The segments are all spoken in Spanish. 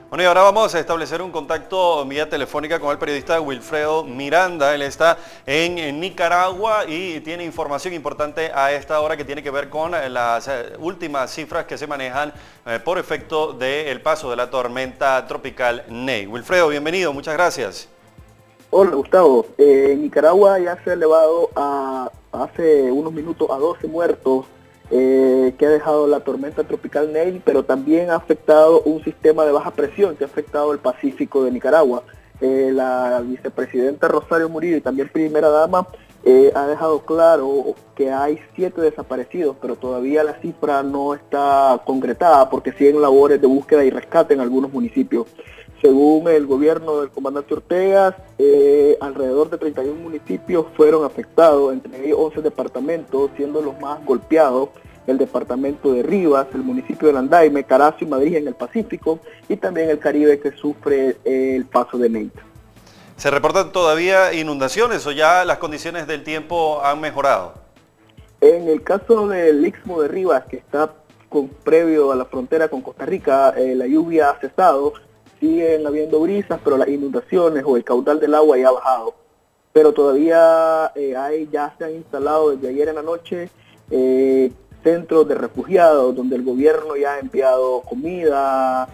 Bueno, y ahora vamos a establecer un contacto vía telefónica con el periodista Wilfredo Miranda. Él está en Nicaragua y tiene información importante a esta hora que tiene que ver con las últimas cifras que se manejan por efecto del paso de la tormenta tropical Ney. Wilfredo, bienvenido, muchas gracias. Hola Gustavo, Nicaragua ya se ha elevado hace unos minutos a 12 muertos que ha dejado la tormenta tropical Ney, pero también ha afectado un sistema de baja presión que ha afectado el Pacífico de Nicaragua. La vicepresidenta Rosario Murillo y también primera dama ha dejado claro que hay 7 desaparecidos, pero todavía la cifra no está concretada porque siguen labores de búsqueda y rescate en algunos municipios. Según el gobierno del comandante Ortega, alrededor de 31 municipios fueron afectados, entre ellos 11 departamentos, siendo los más golpeados el departamento de Rivas, el municipio de Landaime, Carazo y Madrid en el Pacífico, y también el Caribe que sufre el paso de Ney. ¿Se reportan todavía inundaciones o ya las condiciones del tiempo han mejorado? En el caso del Istmo de Rivas, que está previo a la frontera con Costa Rica, la lluvia ha cesado. Siguen habiendo brisas, pero las inundaciones o el caudal del agua ya ha bajado. Pero todavía ya se han instalado desde ayer en la noche centros de refugiados donde el gobierno ya ha enviado comida,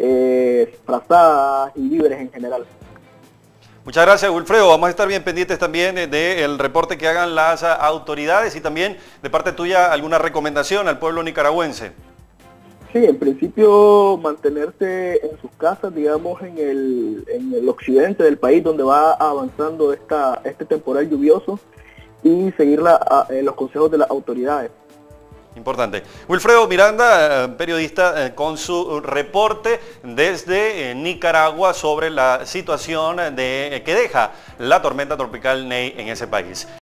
frazadas y víveres en general. Muchas gracias, Wilfredo. Vamos a estar bien pendientes también del reporte que hagan las autoridades y también de parte tuya alguna recomendación al pueblo nicaragüense. Sí, en principio mantenerse en sus casas, digamos, en el occidente del país donde va avanzando este temporal lluvioso y seguir los consejos de las autoridades. Importante. Wilfredo Miranda, periodista, con su reporte desde Nicaragua sobre la situación que deja la tormenta tropical Ney en ese país.